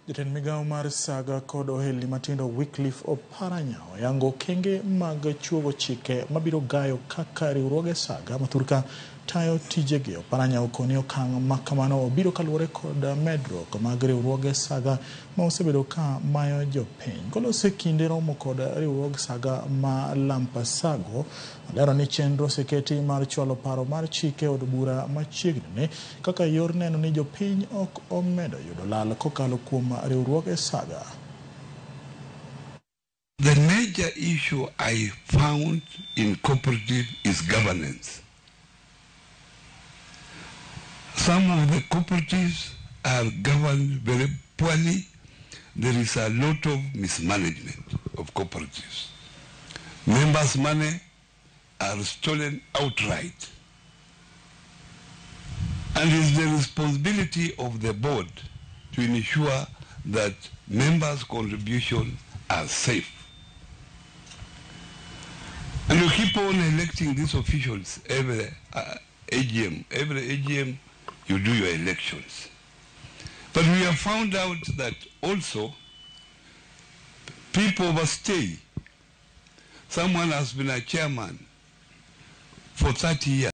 Jatend migao mar saga kod ohelni matindo Wycliffe Oparanya oyango okenge mag chuogo chike mabiro gayo kaka riwruoge saga maturka tayo tijegi. Oparanya okoni okang' makamano obiro kaluwore kod medruok mag riwruoge saga ma osebedo ka mayo jopiny. Kolose kinde romo kod riwruog saga ma Lampasago, olero ni chenro oseketi mar chwalo paro mar chike od bura machiegni kaka yor neno ni jopiny ok omedo yudo lal kokalo kuom riwruoge saga. The major issue I found in cooperative is governance. Some of the cooperatives are governed very poorly. There is a lot of mismanagement of cooperatives. Members' money are stolen outright. And it's the responsibility of the board to ensure that members' contributions are safe. And you keep on electing these officials every AGM. Every AGM, you do your elections. But we have found out that also people overstay. Someone has been a chairman for 30 years.